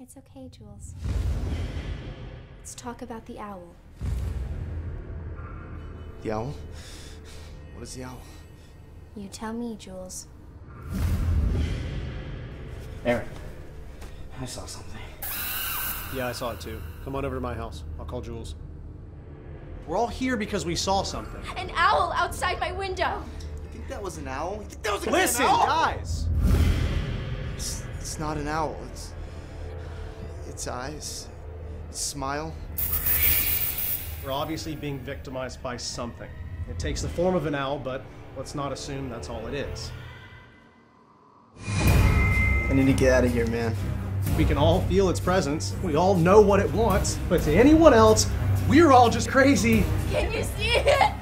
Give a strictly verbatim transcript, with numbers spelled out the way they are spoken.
It's okay, Jules. Let's talk about the owl. The owl? What is the owl? You tell me, Jules. Aaron, I saw something. Yeah, I saw it too. Come on over to my house. I'll call Jules. We're all here because we saw something. An owl outside my window! You think that was an owl? You think that was a Listen, an owl? guys! It's, it's not an owl. It's... Its eyes. Its smile. We're obviously being victimized by something. It takes the form of an owl, but let's not assume that's all it is. I need to get out of here, man. We can all feel its presence. We all know what it wants. But to anyone else, we're all just crazy. Can you see it?